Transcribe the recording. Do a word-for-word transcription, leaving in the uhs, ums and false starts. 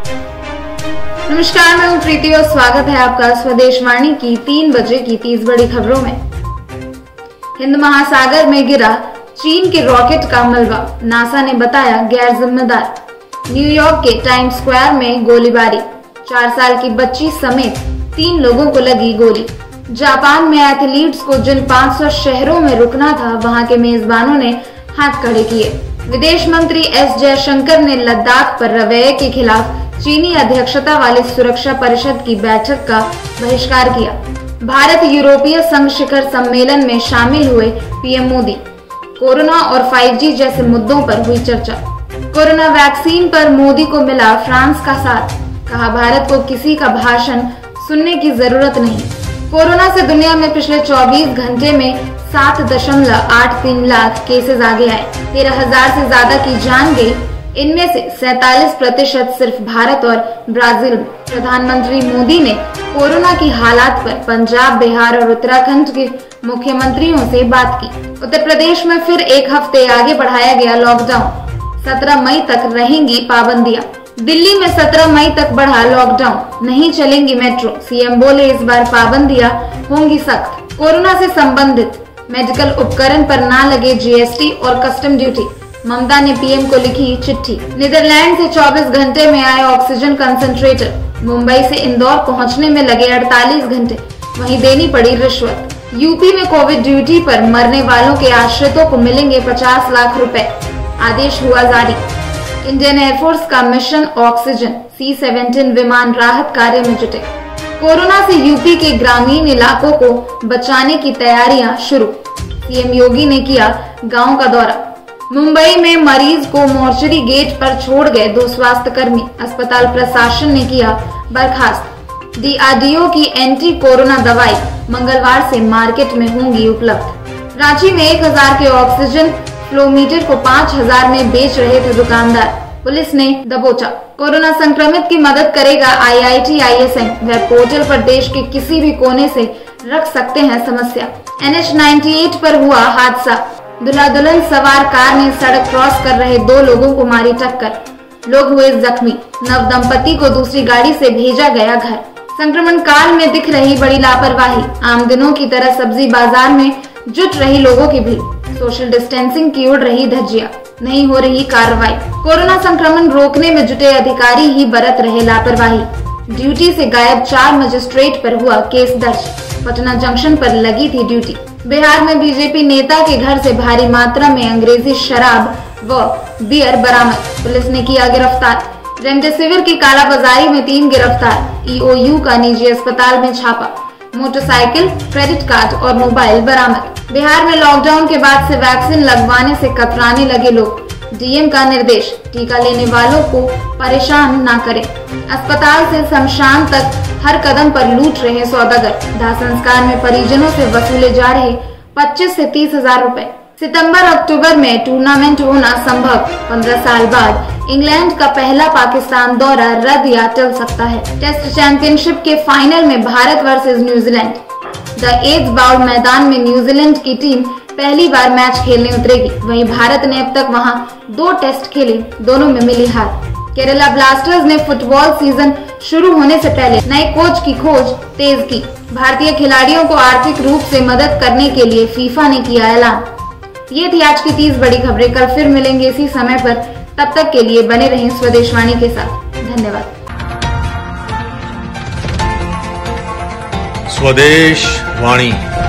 नमस्कार, मैं हूं प्रीति और स्वागत है आपका स्वदेश वाणी की तीन बजे की तीस बड़ी खबरों में। हिंद महासागर में गिरा चीन के रॉकेट का मलबा, नासा ने बताया गैर जिम्मेदार। न्यूयॉर्क के टाइम्स स्क्वायर में गोलीबारी, चार साल की बच्ची समेत तीन लोगों को लगी गोली। जापान में एथलीट्स को जिन पाँच सौ शहरों में रुकना था, वहां के मेजबानों ने हाथ खड़े किए। विदेश मंत्री एस जयशंकर ने लद्दाख पर रवैये के खिलाफ चीनी अध्यक्षता वाली सुरक्षा परिषद की बैठक का बहिष्कार किया। भारत यूरोपीय संघ शिखर सम्मेलन में शामिल हुए पीएम मोदी। कोरोना और फाइव जी जैसे मुद्दों पर हुई चर्चा। कोरोना वैक्सीन पर मोदी को मिला फ्रांस का साथ, कहा भारत को किसी का भाषण सुनने की जरूरत नहीं। कोरोना से दुनिया में पिछले चौबीस घंटे में सात दशमलव आठ तीन लाख केसेस आगे आए, तेरह हजार से ज्यादा की जान गई। इनमें से सैतालीस प्रतिशत सिर्फ भारत और ब्राजील में। प्रधानमंत्री मोदी ने कोरोना की हालात पर पंजाब, बिहार और उत्तराखंड के मुख्यमंत्रियों से बात की। उत्तर प्रदेश में फिर एक हफ्ते आगे बढ़ाया गया लॉकडाउन, सत्रह मई तक रहेंगी पाबंदियां। दिल्ली में सत्रह मई तक बढ़ा लॉकडाउन, नहीं चलेंगी मेट्रो। सीएम बोले इस बार पाबंदियां होंगी सख्त। कोरोना से संबंधित मेडिकल उपकरण पर ना लगे जीएसटी और कस्टम ड्यूटी, ममता ने पीएम को लिखी चिट्ठी। नीदरलैंड से चौबीस घंटे में आए ऑक्सीजन कंसंट्रेटर, मुंबई से इंदौर पहुंचने में लगे अड़तालीस घंटे, वहीं देनी पड़ी रिश्वत। यूपी में कोविड ड्यूटी पर मरने वालों के आश्रितों को मिलेंगे पचास लाख रुपए, आदेश हुआ जारी। इंडियन एयरफोर्स का मिशन ऑक्सीजन सी सेवनटीन विमान राहत कार्य में जुटे। कोरोना से यूपी के ग्रामीण इलाकों को बचाने की तैयारियां शुरू, सीएम योगी ने किया गांव का दौरा। मुंबई में मरीज को मोर्चरी गेट पर छोड़ गए दो स्वास्थ्य कर्मी, अस्पताल प्रशासन ने किया बर्खास्त। डीआरडीओ की एंटी कोरोना दवाई मंगलवार से मार्केट में होंगी उपलब्ध। रांची में एक हजार के ऑक्सीजन फ्लोमीटर को पाँच हजार में बेच रहे थे दुकानदार, पुलिस ने दबोचा। कोरोना संक्रमित की मदद करेगा आईआईटी आईएसएम, वेब पोर्टल पर देश के किसी भी कोने से रख सकते हैं समस्या। एन एच अट्ठानवे पर हुआ हादसा, दुल्हा दुल्हन सवार कार ने सड़क क्रॉस कर रहे दो लोगों को मारी टक्कर, लोग हुए जख्मी। नव दंपति को दूसरी गाड़ी से भेजा गया घर। संक्रमण काल में दिख रही बड़ी लापरवाही, आम दिनों की तरह सब्जी बाजार में जुट रही लोगों की भीड़, सोशल डिस्टेंसिंग की उड़ रही धज्जियां, नहीं हो रही कार्रवाई। कोरोना संक्रमण रोकने में जुटे अधिकारी ही बरत रहे लापरवाही। ड्यूटी से गायब चार मजिस्ट्रेट पर हुआ केस दर्ज, पटना जंक्शन पर लगी थी ड्यूटी। बिहार में बीजेपी नेता के घर से भारी मात्रा में अंग्रेजी शराब व बियर बरामद, पुलिस ने किया गिरफ्तार। रेमडेसिविर की कालाबाजारी में तीन गिरफ्तार, ईओयू का निजी अस्पताल में छापा। मोटरसाइकिल, क्रेडिट कार्ड और मोबाइल बरामद। बिहार में लॉकडाउन के बाद से वैक्सीन लगवाने से कतराने लगे लोग, डीएम का निर्देश, टीका लेने वालों को परेशान न करें। अस्पताल से शमशान तक हर कदम पर लूट रहे सौदागर, दाह संस्कार में परिजनों से वसूले जा रहे पच्चीस से तीस हजार रुपए। सितंबर अक्टूबर में टूर्नामेंट होना संभव, पंद्रह साल बाद इंग्लैंड का पहला पाकिस्तान दौरा रद्द या टल सकता है। टेस्ट चैंपियनशिप के फाइनल में Bharat versus New Zealand, the Ageas Bowl मैदान में न्यूजीलैंड की टीम पहली बार मैच खेलने उतरेगी। वहीं भारत ने अब तक वहां दो टेस्ट खेले, दोनों में मिली हार। केरला ब्लास्टर्स ने फुटबॉल सीजन शुरू होने से पहले नए कोच की खोज तेज की। भारतीय खिलाड़ियों को आर्थिक रूप से मदद करने के लिए फीफा ने किया ऐलान। ये थी आज की तीस बड़ी खबरें, कल फिर मिलेंगे इसी समय पर, तब तक के लिए बने रहें स्वदेश वाणी के साथ। धन्यवाद। स्वदेश वाणी।